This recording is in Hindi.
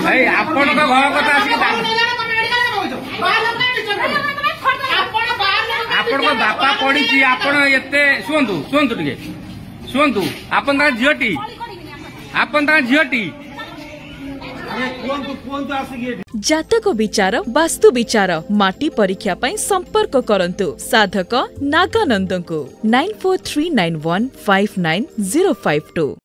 ଆପଣ ଘର କଥା ଆସିକି ଆପଣଙ୍କ ବାପା ପଢିଛି ଆପଣ ଏତେ ଶୁଣନ୍ତୁ ଶୁଣନ୍ତୁ ଟିକେ ଶୁଣନ୍ତୁ ଆପଣ ତାଙ୍କ ଝିଅଟି ଆପଣ ତାଙ୍କ ଝିଅଟି जातक विचार वास्तु विचार माटी परीक्षा पई संपर्क करंतु साधक नागानंद को 9439159052।